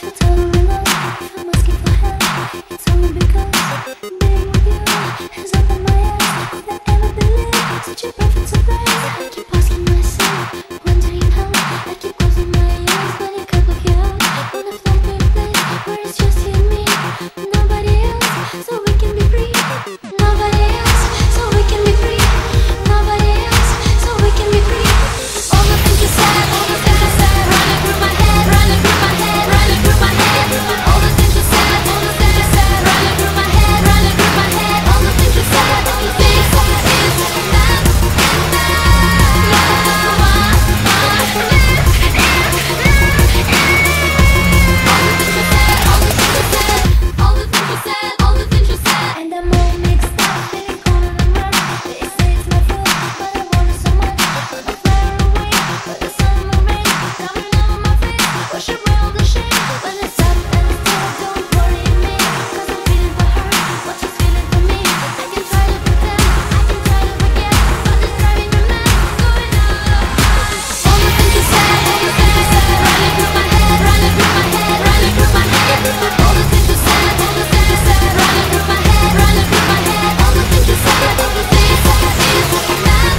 totally lost. If I'm asking for help, it's only because being with you has opened my eyes. Could I ever believe such a perfect surprise? I keep asking myself, wondering how. I keep closing my eyes when you can't look you out. On a floating place where it's just you and me, nobody else, so we can be free. Nobody else, so we can be free. Nobody else, so we can be free. All the things you said, all the things you said, running through my head, running through my head, running through my head. All the things you said, all the things you said, running through my head, running through my head. All the things you said, all the things you said, and I'm all mixed up, feeling cold and rough. They say it's my fault, but I want it so much. I'm flying away, but the sun will rain coming on my face. Wash away all the shame when it's up and it's down. Don't worry me, 'cause I'm feeling for her what she's feeling for me. I can try to pretend, I can try to forget, but it's driving me mad, going on. All the things you said, all the things you said, running through my head, running through my head, running through my head. All the things you said, all the things you said, running through my head, running through my head. All the things you said, all the things you said, all the things you said,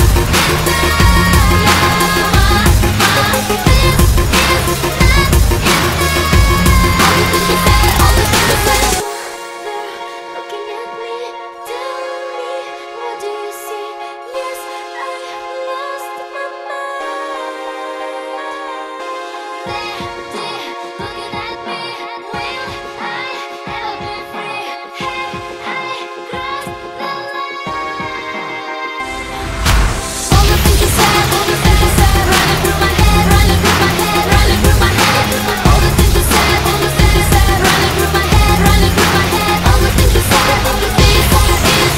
looking at me, tell me, what do you see? Yes, I lost my mind. They're looking at me, will I ever be free? Hey, I crossed the line. All the things you said, all the things you said, running through my head, running through my head, running through my head. All the things you said, all the things you said, running through my head, running through my head. All the things you said, all the things you said,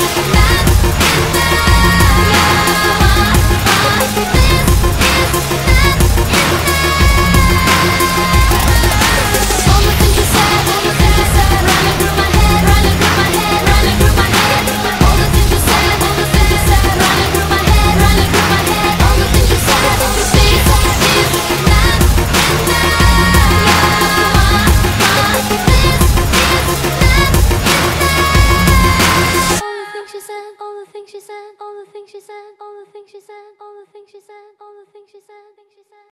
all the things she said, all the things she said, all the things she said, all the things she said, all the things she said, all the things she said.